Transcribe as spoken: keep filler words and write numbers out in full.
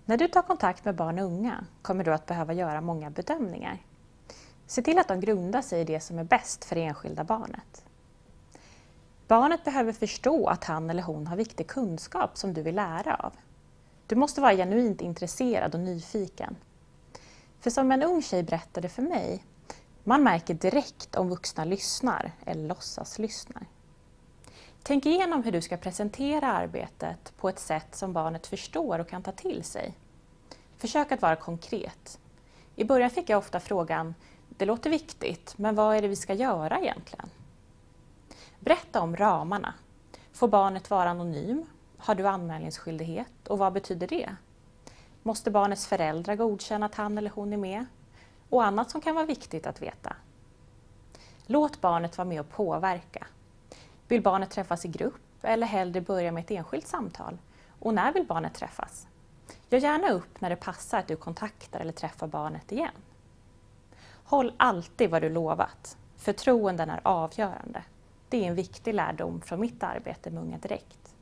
När du tar kontakt med barn och unga kommer du att behöva göra många bedömningar. Se till att de grundar sig i det som är bäst för det enskilda barnet. Barnet behöver förstå att han eller hon har viktig kunskap som du vill lära av. Du måste vara genuint intresserad och nyfiken. För som en ung tjej berättade för mig, man märker direkt om vuxna lyssnar eller låtsas lyssnar. Tänk igenom hur du ska presentera arbetet på ett sätt som barnet förstår och kan ta till sig. Försök att vara konkret. I början fick jag ofta frågan, det låter viktigt, men vad är det vi ska göra egentligen? Berätta om ramarna. Får barnet vara anonym? Har du anmälningsskyldighet? Och vad betyder det? Måste barnets föräldrar godkänna att han eller hon är med? Och annat som kan vara viktigt att veta. Låt barnet vara med och påverka. Vill barnet träffas i grupp eller hellre börja med ett enskilt samtal? Och när vill barnet träffas? Gör gärna upp när det passar att du kontaktar eller träffar barnet igen. Håll alltid vad du lovat. Förtroenden är avgörande. Det är en viktig lärdom från mitt arbete med Unga Direkt.